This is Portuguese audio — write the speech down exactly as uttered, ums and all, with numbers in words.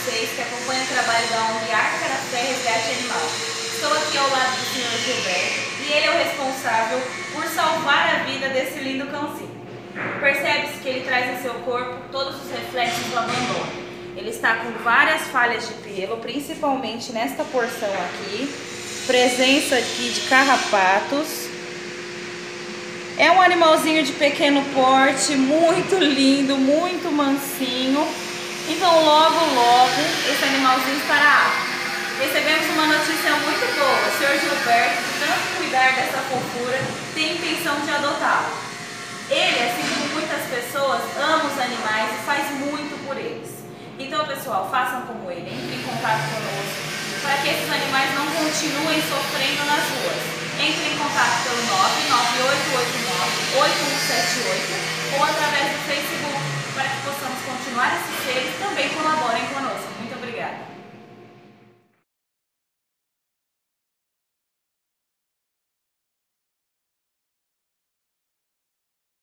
vocês que acompanham o trabalho da O N G Arca da Fé Resgate Animal. Estou aqui ao lado do senhor Gilberto e ele é o responsável por salvar a vida desse lindo cãozinho. Percebe-se que ele traz em seu corpo todos os reflexos do abandono. Ele está com várias falhas de pelo, principalmente nesta porção aqui, presença aqui de carrapatos. É um animalzinho de pequeno porte, muito lindo, muito mansinho. Então logo, logo, esse animalzinho estará apto. Recebemos uma notícia muito boa. O senhor Gilberto, de tanto cuidar dessa fofura, tem intenção de adotá-lo. Ele, assim como muitas pessoas, ama os animais e faz muito por eles. Então, pessoal, façam como ele, entrem em contato conosco, para que esses animais não continuem sofrendo nas ruas. Entre em contato pelo nove nove oito oito nove oito um sete oito ou através do Facebook, para que possamos continuar esses seres também colaborem